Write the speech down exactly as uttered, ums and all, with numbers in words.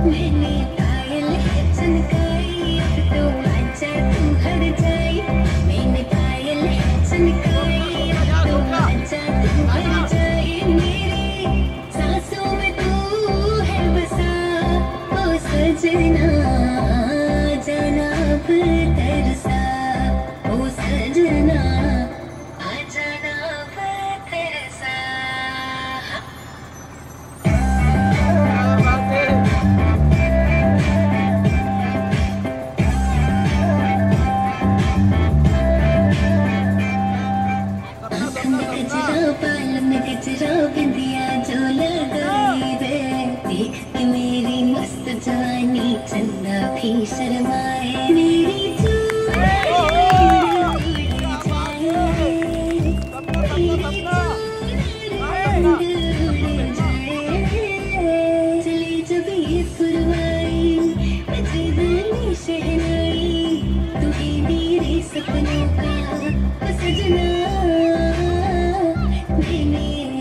मैंने पायल है चनकाई, अब तो आजा तू हर जाई। मैंने पायल है चनकाई, अब तो आजा तू हर जाई। मेरी सांसों में तू है बसा, ओ सजना जाना अब तरसा, ओ सजना आ जाना अब तरसा। आँख में गजरा, बाल में गजरा, बिंदिया जो लगाई रे, देख के मेरी मस्त जवानी चंदा भी शर्माए। मेरी चूड़ी उड़ जाए, मेरी चूड़ी उड़ जाए। चली जब ये पुरवाई, बजे गानी शहनाई, तू ही मेरे सपनों का ओ सजना। मैंने